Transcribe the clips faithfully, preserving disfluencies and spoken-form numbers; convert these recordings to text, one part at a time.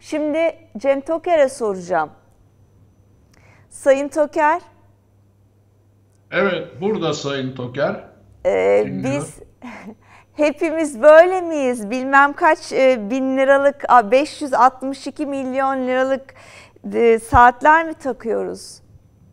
Şimdi Cem Toker'e soracağım. Sayın Toker. Evet, burada Sayın Toker. Ee, biz hepimiz böyle miyiz? Bilmem kaç e, bin liralık, beş yüz altmış iki milyon liralık e, saatler mi takıyoruz?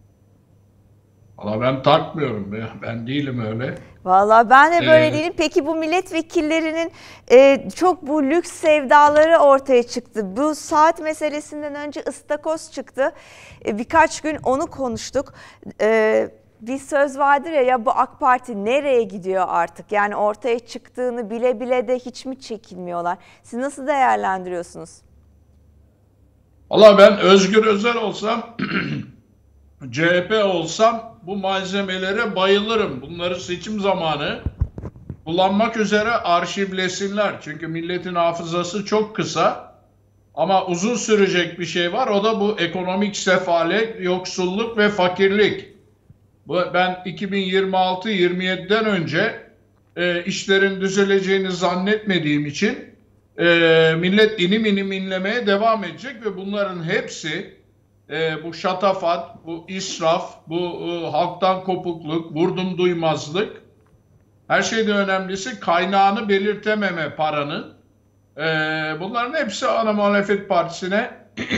Valla ben takmıyorum ya. Ben değilim öyle. Vallahi ben de böyle Ee, değilim. Peki bu milletvekillerinin e, çok bu lüks sevdaları ortaya çıktı. Bu saat meselesinden önce ıstakoz çıktı. E, birkaç gün onu konuştuk. E, bir söz vardır ya, ya bu AK Parti nereye gidiyor artık? Yani ortaya çıktığını bile bile de hiç mi çekinmiyorlar? Siz nasıl değerlendiriyorsunuz? Valla ben Özgür Özel olsam, C H P olsam bu malzemelere bayılırım. Bunları seçim zamanı kullanmak üzere arşivlesinler. Çünkü milletin hafızası çok kısa. Ama uzun sürecek bir şey var. O da bu ekonomik sefalet, yoksulluk ve fakirlik. Bu, ben iki bin yirmi altı yirmi yediden önce e, işlerin düzeleceğini zannetmediğim için e, millet inim inim inlemeye devam edecek ve bunların hepsi e, bu şatafat, bu israf, bu e, halktan kopukluk, vurdum duymazlık, her şeyden önemlisi kaynağını belirtememe paranın. E, bunların hepsi ana muhalefet partisine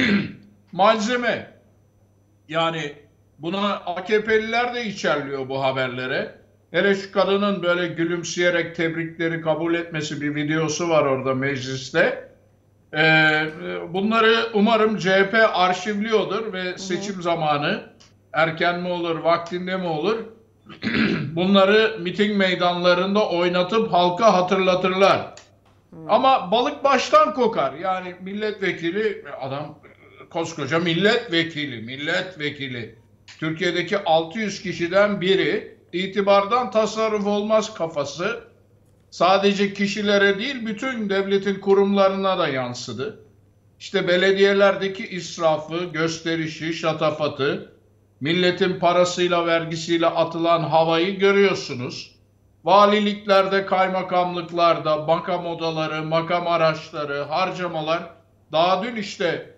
malzeme. Yani buna A K P'liler de içerliyor bu haberlere. Hele şu kadının böyle gülümseyerek tebrikleri kabul etmesi, bir videosu var orada mecliste. Ee, bunları umarım C H P arşivliyordur ve seçim hı hı. zamanı erken mi olur, vaktinde mi olur? Bunları miting meydanlarında oynatıp halka hatırlatırlar. Hı. Ama balık baştan kokar. Yani milletvekili adam, koskoca milletvekili, milletvekili. Türkiye'deki altı yüz kişiden biri, itibardan tasarruf olmaz kafası. Sadece kişilere değil, bütün devletin kurumlarına da yansıdı. İşte belediyelerdeki israfı, gösterişi, şatafatı, milletin parasıyla, vergisiyle atılan havayı görüyorsunuz. Valiliklerde, kaymakamlıklarda, makam odaları, makam araçları, harcamalar. Daha dün işte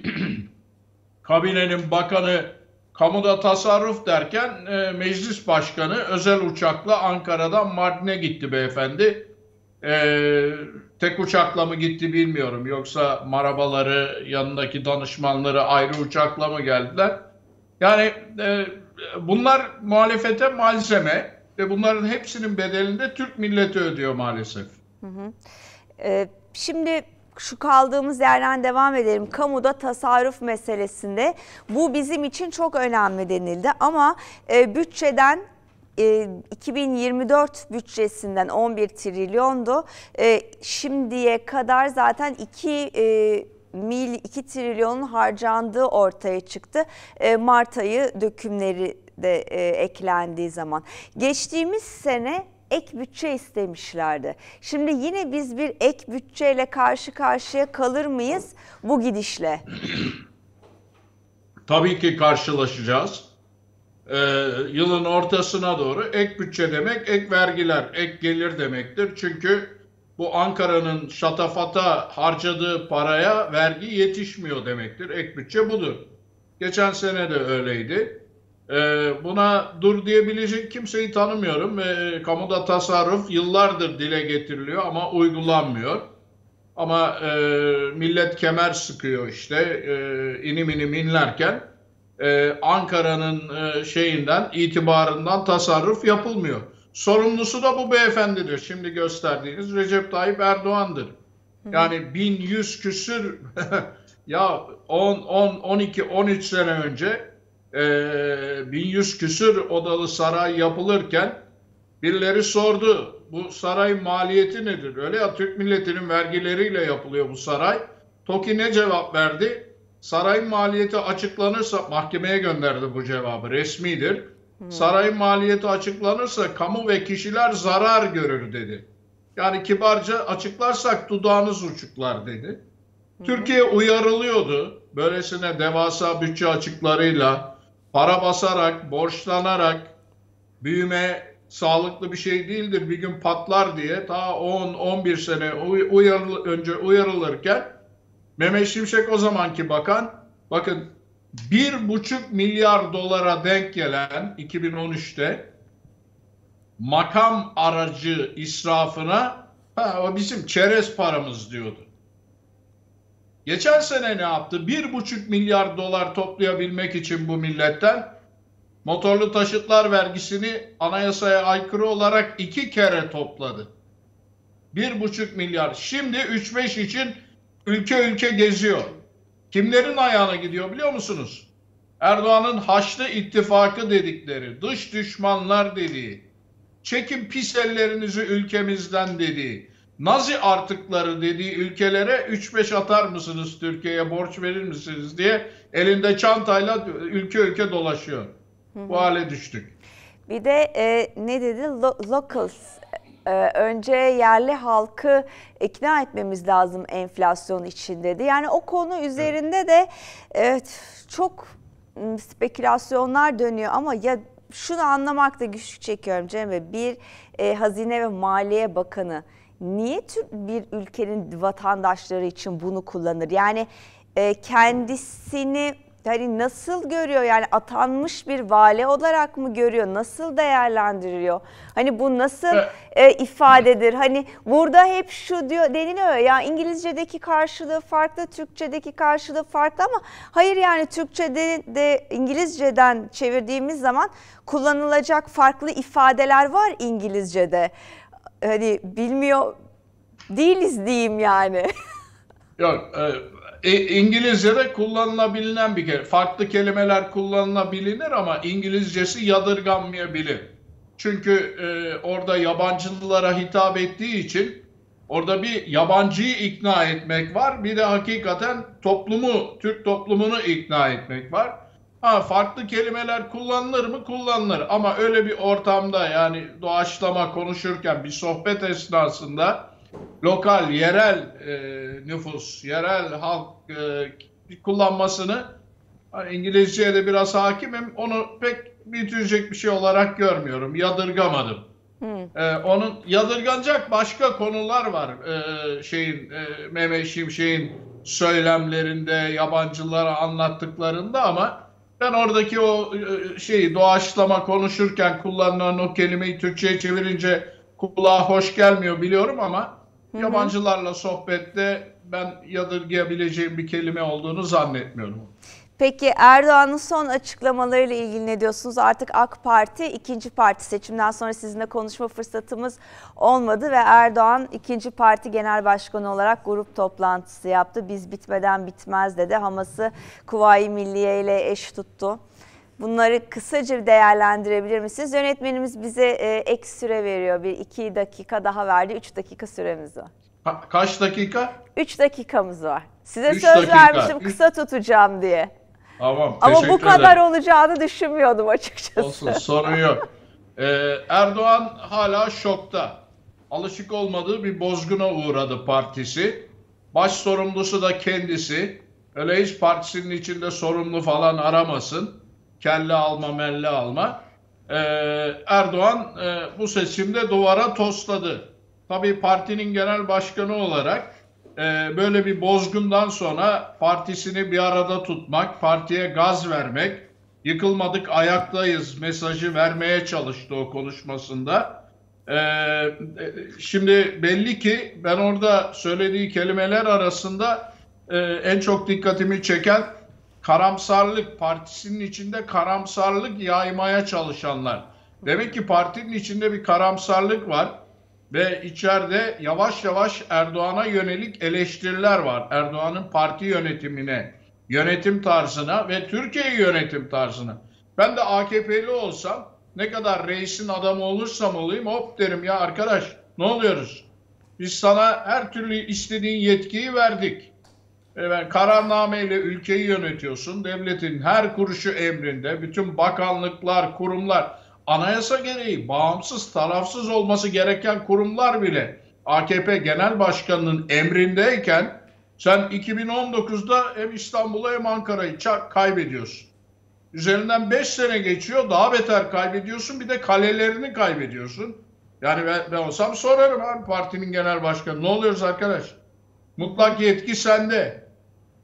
kabinenin bakanı kamuda tasarruf derken e, meclis başkanı özel uçakla Ankara'dan Mardin'e gitti beyefendi. E, tek uçakla mı gitti bilmiyorum. Yoksa marabaları, yanındaki danışmanları ayrı uçakla mı geldiler? Yani e, bunlar muhalefete malzeme ve bunların hepsinin bedelini de Türk milleti ödüyor maalesef. Hı hı. Ee, şimdi şu kaldığımız yerden devam edelim. Kamuda tasarruf meselesinde bu bizim için çok önemli denildi ama e, bütçeden e, iki bin yirmi dört bütçesinden on bir trilyondu. E, şimdiye kadar zaten iki e, mil iki trilyonun harcandığı ortaya çıktı. E, Mart ayı dökümleri de e, eklendiği zaman. Geçtiğimiz sene ek bütçe istemişlerdi. Şimdi yine biz bir ek bütçeyle karşı karşıya kalır mıyız bu gidişle? Tabii ki karşılaşacağız. Ee, yılın ortasına doğru ek bütçe demek ek vergiler, ek gelir demektir. Çünkü bu Ankara'nın şatafata harcadığı paraya vergi yetişmiyor demektir. Ek bütçe budur. Geçen sene de öyleydi. Buna dur diyebilecek kimseyi tanımıyorum ve kamuda tasarruf yıllardır dile getiriliyor ama uygulanmıyor. Ama e, millet kemer sıkıyor işte e, inim inim inlerken e, Ankara'nın e, şeyinden, itibarından tasarruf yapılmıyor. Sorumlusu da bu beyefendidir. Şimdi gösterdiğiniz Recep Tayyip Erdoğan'dır. Yani bin yüz küsür ya on, on, on iki, on üç sene önce Ee, bin yüz küsür odalı saray yapılırken birileri sordu, bu sarayın maliyeti nedir? Öyle ya, Türk milletinin vergileriyle yapılıyor bu saray. TOKİ ne cevap verdi? Sarayın maliyeti açıklanırsa, mahkemeye gönderdi bu cevabı, resmidir. Hmm. Sarayın maliyeti açıklanırsa kamu ve kişiler zarar görür dedi. Yani kibarca açıklarsak dudağınız uçuklar dedi. Hmm. Türkiye uyarılıyordu. Böylesine devasa bütçe açıklarıyla, para basarak, borçlanarak büyüme sağlıklı bir şey değildir, bir gün patlar diye ta on on bir sene uyarıl önce uyarılırken Mehmet Şimşek o zamanki bakan, bakın bir buçuk milyar dolara denk gelen iki bin on üçte makam aracı israfına ha, o bizim çerez paramız diyordu. Geçen sene ne yaptı? Bir buçuk milyar dolar toplayabilmek için bu milletten motorlu taşıtlar vergisini anayasaya aykırı olarak iki kere topladı. Bir buçuk milyar. Şimdi üç beş için ülke ülke geziyor. Kimlerin ayağına gidiyor biliyor musunuz? Erdoğan'ın Haçlı İttifakı dedikleri, dış düşmanlar dediği, çekin pis ellerinizi ülkemizden dediği, Nazi artıkları dediği ülkelere üç beş atar mısınız, Türkiye'ye borç verir misiniz diye elinde çantayla ülke ülke dolaşıyor. Hı hı. Bu hale düştük. Bir de e, ne dedi? Lo locals. Ee, önce yerli halkı ikna etmemiz lazım enflasyon için dedi. Yani o konu üzerinde de evet, çok spekülasyonlar dönüyor ama ya şunu anlamakta güçlük çekiyorum Cem Bey. Bir e, Hazine ve Maliye Bakanı niye bir ülkenin vatandaşları için bunu kullanır? Yani e, kendisini hani nasıl görüyor? Yani atanmış bir vali olarak mı görüyor? Nasıl değerlendiriyor? Hani bu nasıl e, ifadedir? Hani burada hep şu diyor deniliyor ya, İngilizce'deki karşılığı farklı, Türkçe'deki karşılığı farklı ama hayır, yani Türkçe'de de İngilizce'den çevirdiğimiz zaman kullanılacak farklı ifadeler var İngilizce'de. Hani bilmiyor değiliz diyeyim yani. Yok, e, İngilizce'de kullanılabilen bir kere. Farklı kelimeler kullanılabilir ama İngilizcesi yadırganmayabilir. Çünkü e, orada yabancılara hitap ettiği için orada bir yabancıyı ikna etmek var. Bir de hakikaten toplumu, Türk toplumunu ikna etmek var. Ha, farklı kelimeler kullanılır mı? Kullanılır. Ama öyle bir ortamda, yani doğaçlama konuşurken bir sohbet esnasında lokal, yerel e, nüfus, yerel halk e, kullanmasını, hani İngilizceye de biraz hakimim, onu pek büyütecek bir şey olarak görmüyorum. Yadırgamadım. Hmm. E, onun yadırganacak başka konular var. E, şeyin e, Mehmet Şimşek'in söylemlerinde, yabancılara anlattıklarında, ama ben oradaki o e, şeyi doğaçlama konuşurken kullanılan o kelimeyi Türkçe'ye çevirince kulağa hoş gelmiyor biliyorum ama hı hı. yabancılarla sohbette ben yadırgayabileceğim bir kelime olduğunu zannetmiyorum. Peki Erdoğan'ın son açıklamalarıyla ilgili ne diyorsunuz? Artık AK Parti ikinci parti, seçimden sonra sizinle konuşma fırsatımız olmadı ve Erdoğan ikinci parti genel başkanı olarak grup toplantısı yaptı. Biz bitmeden bitmez dedi. Hamas'ı Kuvayi Milliye ile eş tuttu. Bunları kısaca değerlendirebilir misiniz? Yönetmenimiz bize e, ek süre veriyor. Bir iki dakika daha verdi. Üç dakika süremiz var. Ka kaç dakika? Üç dakikamız var. Size Üç söz dakika. vermiştim Üç... kısa tutacağım diye. Tamam, ama bu kadar ederim. olacağını düşünmüyordum açıkçası. Olsun, sorun yok. Ee, Erdoğan hala şokta. Alışık olmadığı bir bozguna uğradı partisi. Baş sorumlusu da kendisi. Öyle hiç partisinin içinde sorumlu falan aramasın. Kelle alma, melle alma. Ee, Erdoğan e, bu seçimde duvara tosladı. Tabii partinin genel başkanı olarak e, böyle bir bozgundan sonra partisini bir arada tutmak, partiye gaz vermek, yıkılmadık ayaktayız mesajı vermeye çalıştı o konuşmasında. E, şimdi belli ki ben orada söylediği kelimeler arasında e, en çok dikkatimi çeken karamsarlık, partisinin içinde karamsarlık yaymaya çalışanlar. Demek ki partinin içinde bir karamsarlık var ve içeride yavaş yavaş Erdoğan'a yönelik eleştiriler var. Erdoğan'ın parti yönetimine, yönetim tarzına ve Türkiye yönetim tarzına. Ben de A K P'li olsam, ne kadar reisin adamı olursam olayım, hop derim ya arkadaş, ne oluyoruz? Biz sana her türlü istediğin yetkiyi verdik. Evet, kararnameyle ülkeyi yönetiyorsun. Devletin her kuruşu emrinde. Bütün bakanlıklar, kurumlar, anayasa gereği bağımsız, tarafsız olması gereken kurumlar bile A K P Genel Başkanı'nın emrindeyken sen iki bin on dokuzda hem İstanbul'u hem Ankara'yı kaybediyorsun. Üzerinden beş sene geçiyor, daha beter kaybediyorsun, bir de kalelerini kaybediyorsun. Yani ben, ben olsam sorarım abi partinin genel başkanı, ne oluyoruz arkadaş? Mutlak yetki sende.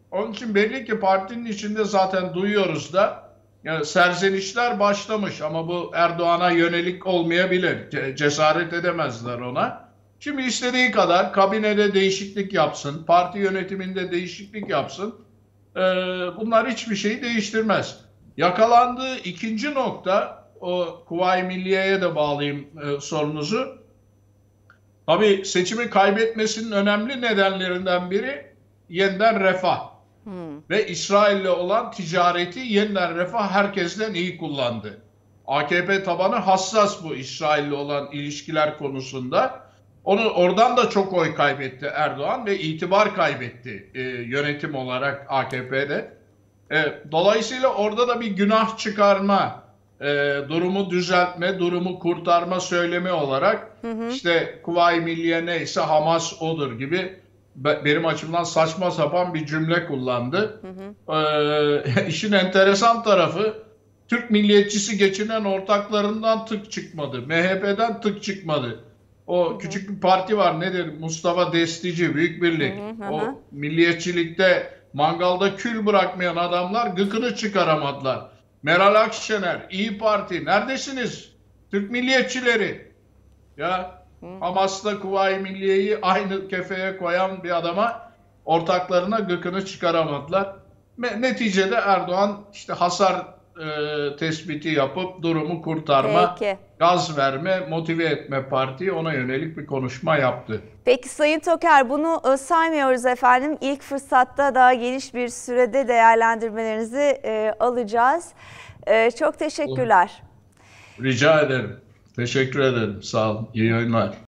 Onun için belli ki partinin içinde zaten duyuyoruz da yani serzenişler başlamış ama bu Erdoğan'a yönelik olmayabilir. Ce- Cesaret edemezler ona. Şimdi istediği kadar kabinede değişiklik yapsın, parti yönetiminde değişiklik yapsın. Ee, bunlar hiçbir şeyi değiştirmez. Yakalandığı ikinci nokta, o Kuvayi Milliye'ye de bağlayayım e, sorunuzu. Tabii seçimi kaybetmesinin önemli nedenlerinden biri yeniden refah. Hmm. Ve İsrail'le olan ticareti yeniden refah herkesten iyi kullandı. A K P tabanı hassas bu İsrail'le olan ilişkiler konusunda. Onu oradan da çok oy kaybetti Erdoğan ve itibar kaybetti e, yönetim olarak A K P'de. E, dolayısıyla orada da bir günah çıkarma, e, durumu düzeltme, durumu kurtarma söylemi olarak hı hı. işte Kuvayi Milliye neyse Hamas odur gibi benim açımdan saçma sapan bir cümle kullandı. Hı hı. E, işin enteresan tarafı Türk milliyetçisi geçinen ortaklarından tık çıkmadı. M H P'den tık çıkmadı. O hı hı. küçük bir parti var, nedir? Mustafa Destici, Büyük Birlik. Hı hı hı. O milliyetçilikte mangalda kül bırakmayan adamlar gıkını çıkaramadılar. Meral Akşener, İyi Parti, neredesiniz? Türk milliyetçileri. Ya Hamas'la Kuvayi Milliye'yi aynı kefeye koyan bir adama ortaklarına gıkını çıkaramadılar. Neticede Erdoğan işte hasar e, tespiti yapıp durumu kurtarma, Peki. gaz verme, motive etme partiyi ona yönelik bir konuşma yaptı. Peki Sayın Toker, bunu saymıyoruz efendim. İlk fırsatta daha geniş bir sürede değerlendirmelerinizi e, alacağız. E, çok teşekkürler. Rica ederim. Teşekkür ederim. Sağ olun. İyi yayınlar.